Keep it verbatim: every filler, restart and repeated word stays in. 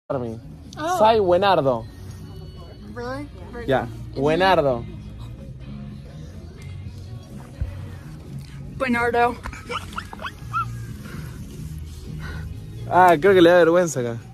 Oh. Sai Buenardo. Really? Ya, yeah. Buenardo. Buenardo. Ah, creo que le da vergüenza acá.